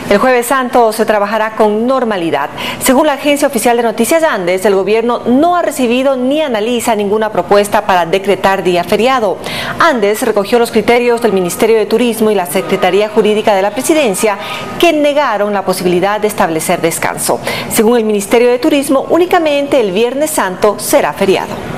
El Jueves Santo se trabajará con normalidad. Según la agencia oficial de noticias Andes, el gobierno no ha recibido ni analiza ninguna propuesta para decretar día feriado. Andes recogió los criterios del Ministerio de Turismo y la Secretaría Jurídica de la Presidencia, que negaron la posibilidad de establecer descanso. Según el Ministerio de Turismo, únicamente el Viernes Santo será feriado.